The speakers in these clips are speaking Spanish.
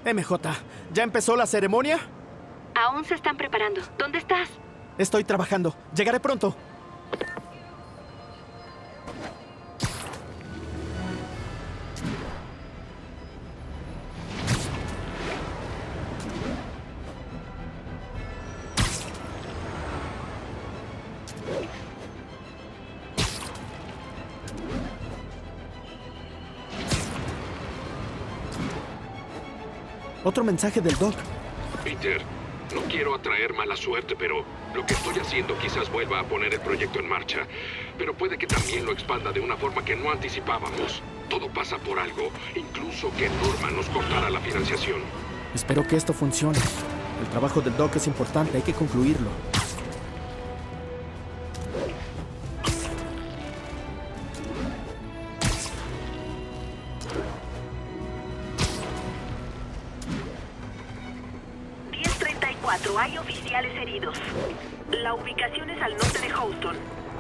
MJ, ¿ya empezó la ceremonia? Aún se están preparando. ¿Dónde estás? Estoy trabajando. Llegaré pronto. Otro mensaje del Doc. Peter, no quiero atraer mala suerte, pero lo que estoy haciendo quizás vuelva a poner el proyecto en marcha. Pero puede que también lo expanda de una forma que no anticipábamos. Todo pasa por algo, incluso que Norman nos cortara la financiación. Espero que esto funcione. El trabajo del Doc es importante, hay que concluirlo. Hay oficiales heridos. La ubicación es al norte de Houston.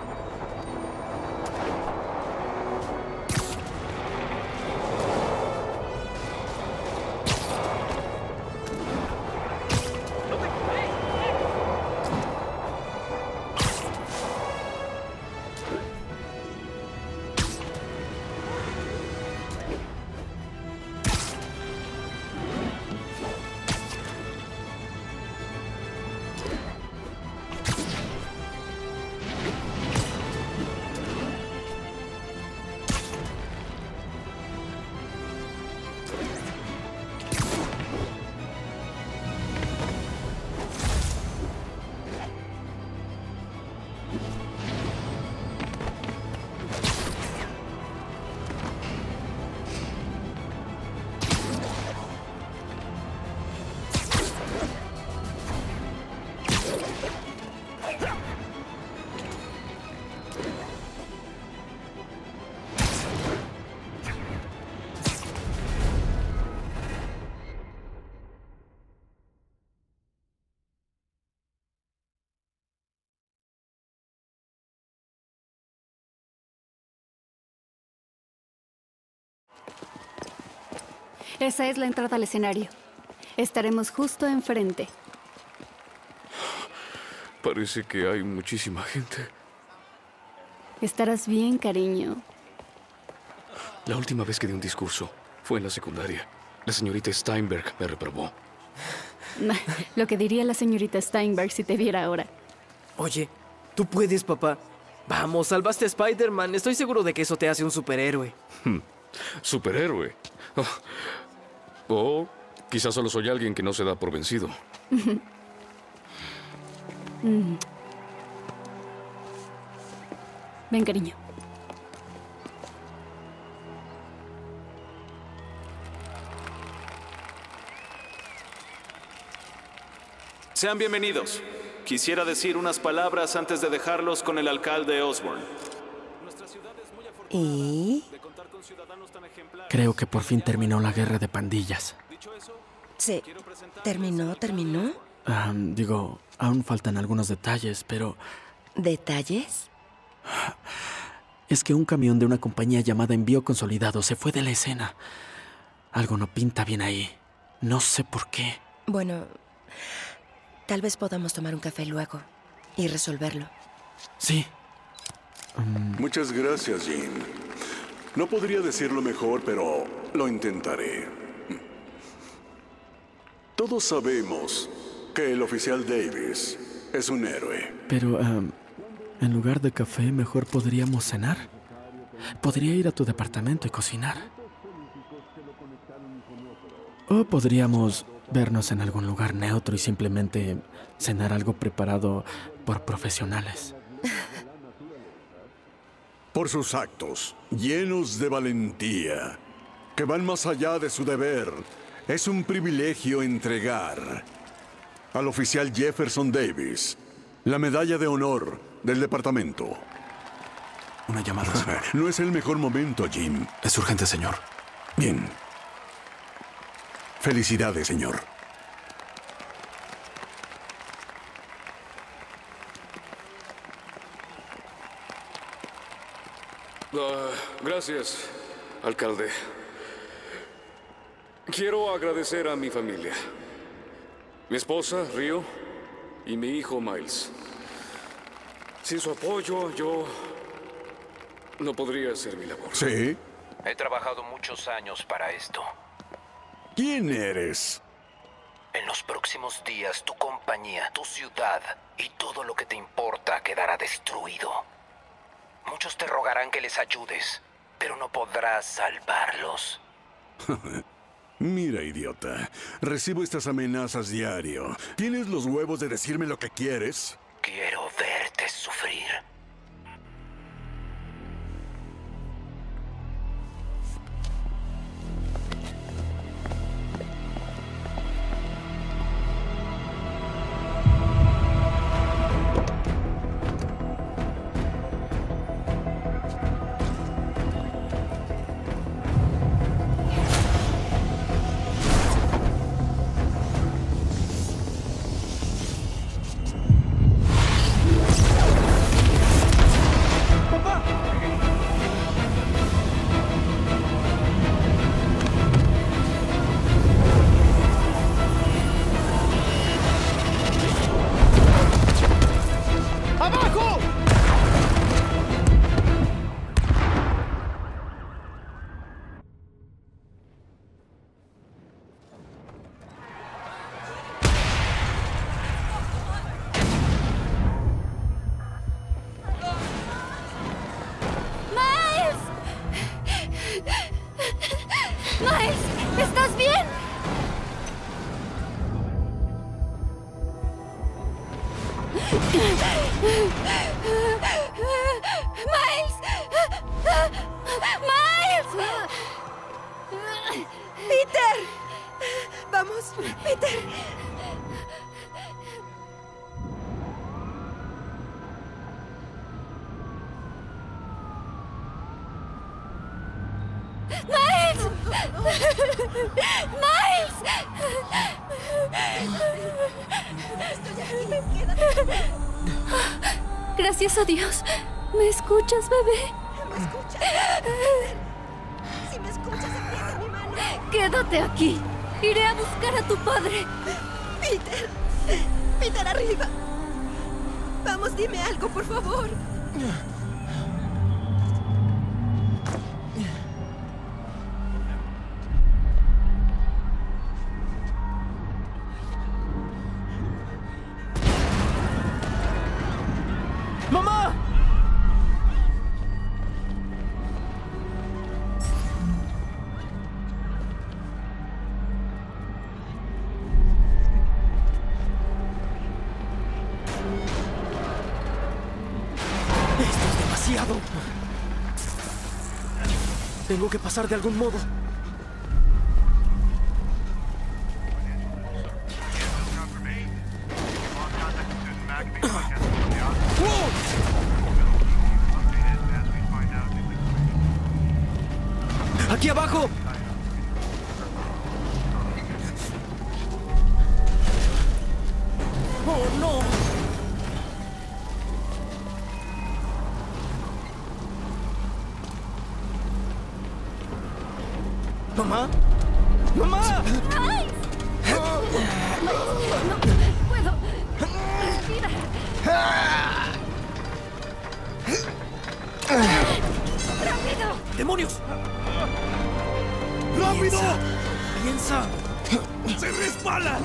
Esa es la entrada al escenario. Estaremos justo enfrente. Parece que hay muchísima gente. Estarás bien, cariño. La última vez que di un discurso fue en la secundaria. La señorita Steinberg me reprobó. Lo que diría la señorita Steinberg si te viera ahora. Oye, tú puedes, papá. Vamos, salvaste a Spider-Man. Estoy seguro de que eso te hace un superhéroe. ¿Superhéroe? O quizás solo soy alguien que no se da por vencido. Ven, cariño. Sean bienvenidos. Quisiera decir unas palabras antes de dejarlos con el alcalde Osborn. ¿Y? Creo que por fin terminó la guerra de pandillas. Sí. ¿Terminó? Aún faltan algunos detalles, pero... ¿Detalles? Es que un camión de una compañía llamada Envío Consolidado se fue de la escena. Algo no pinta bien ahí. No sé por qué. Bueno, tal vez podamos tomar un café luego y resolverlo. Sí. Muchas gracias, Jim. No podría decirlo mejor, pero lo intentaré. Todos sabemos que el oficial Davis es un héroe. Pero, en lugar de café, mejor podríamos cenar. Podría ir a tu departamento y cocinar. O podríamos vernos en algún lugar neutro y simplemente cenar algo preparado por profesionales. Por sus actos, llenos de valentía, que van más allá de su deber, es un privilegio entregar al oficial Jefferson Davis la medalla de honor del departamento. Una llamada, señor. No es el mejor momento, Jim. Es urgente, señor. Bien. Felicidades, señor. Gracias, alcalde. Quiero agradecer a mi familia. Mi esposa, Rio, y mi hijo, Miles. Sin su apoyo, yo no podría hacer mi labor. ¿Sí? He trabajado muchos años para esto. ¿Quién eres? En los próximos días, tu compañía, tu ciudad y todo lo que te importa quedará destruido. Muchos te rogarán que les ayudes, pero no podrás salvarlos. Mira, idiota. Recibo estas amenazas diario. ¿Tienes los huevos de decirme lo que quieres? Quiero verte sufrir. ¿Estás bien? ¡Miles! ¡Miles! ¡Peter! ¡Vamos, Peter! ¡Miles! ¡Miles! Gracias a Dios. ¿Me escuchas, bebé? ¿Me escuchas? Si me escuchas, aprieta mi mano. Quédate aquí. Iré a buscar a tu padre. Peter. Peter, arriba. Vamos, dime algo, por favor. ¡Mamá! Esto es demasiado. Tengo que pasar de algún modo. ¡Aquí abajo! ¡Oh, no! ¿Mamá? ¡Mamá! ¡Ay! No puedo. Respira. ¡Rápido! ¡Demonios! ¡Rápido! ¡Piensa! ¡Se resbala!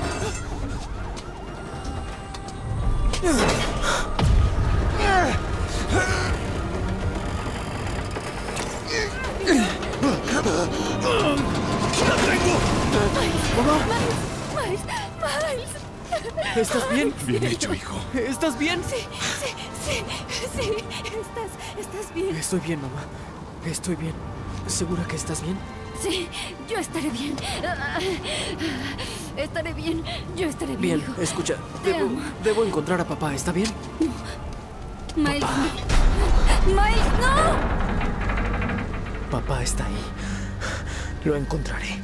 ¡La tengo! Miles. ¿Estás bien? Bien hecho, hijo. ¿Estás bien? Sí. ¿Estás bien? Estoy bien, mamá. Estoy bien. ¿Segura que estás bien? Sí, yo estaré bien. Estaré bien. Yo estaré bien. Bien, hijo. escucha. Te amo. Debo encontrar a papá, ¿está bien? Miles, no. Miles, no. Papá está ahí. Lo encontraré.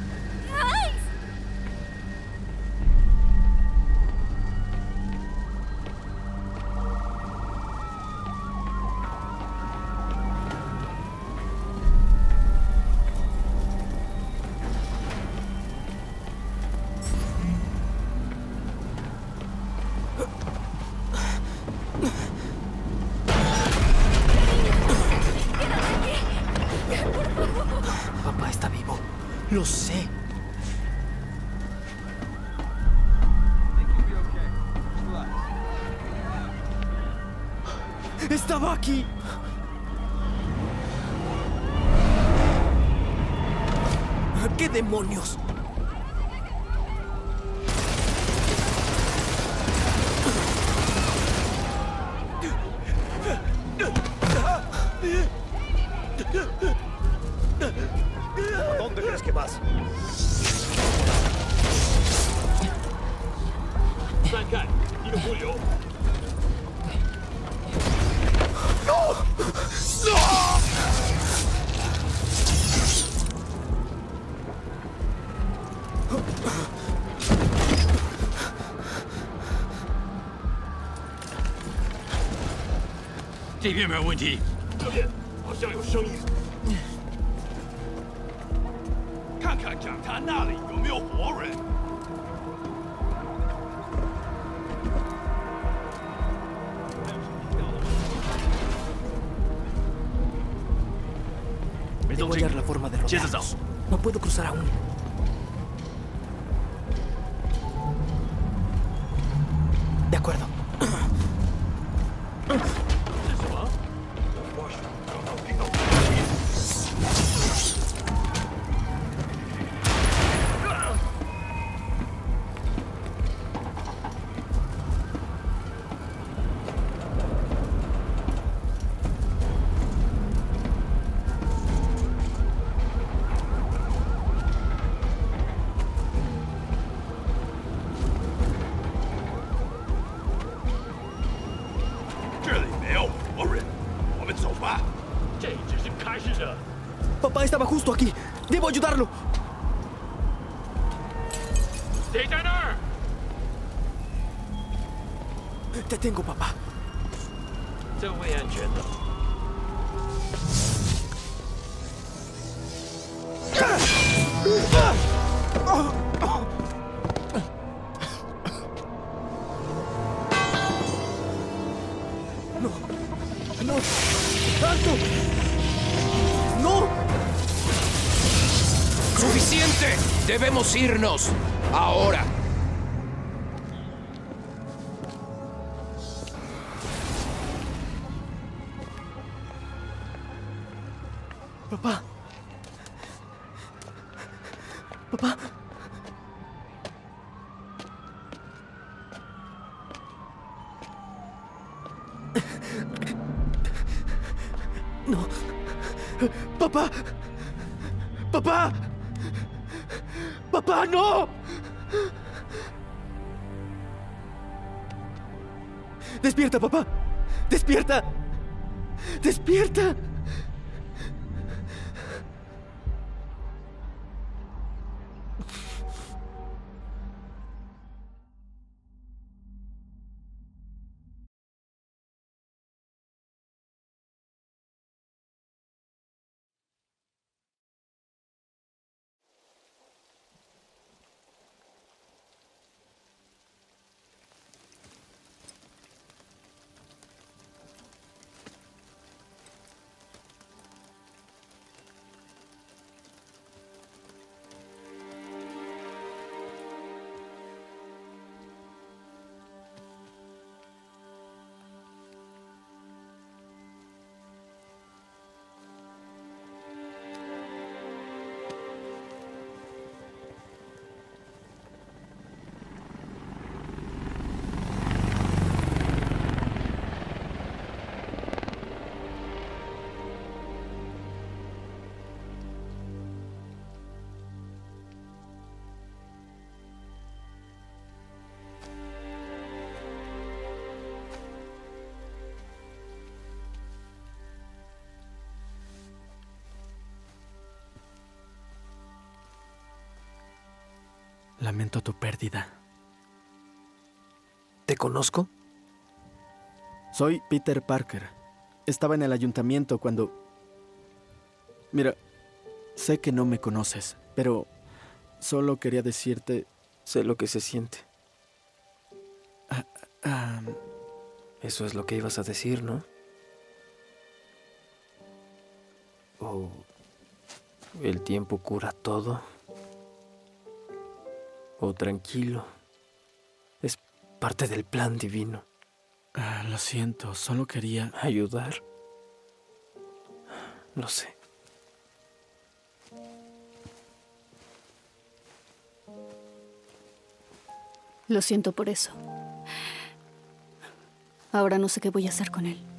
Lo sé. ¡Estaba aquí! ¿Qué demonios? ¿A dónde crees que vas? ¡No! ¡No! Debo hallar la forma de rodearlos. No puedo cruzar aún. De acuerdo. Papá estaba justo aquí. Debo ayudarlo. Te tengo, papá. No. No. ¡Alto! ¡No! ¡Suficiente! ¡Debemos irnos! ¡Ahora! Papá. Papá. No. Papá. Papá. Papá, no. Despierta, papá. Despierta. Despierta. Lamento tu pérdida. ¿Te conozco? Soy Peter Parker. Estaba en el ayuntamiento cuando... Mira, sé que no me conoces, pero solo quería decirte... Sé lo que se siente. Eso es lo que ibas a decir, ¿no? ¿O el tiempo cura todo? o tranquilo. Es parte del plan divino. Lo siento, solo quería... ¿Ayudar? Lo sé. Lo siento por eso. Ahora no sé qué voy a hacer con él.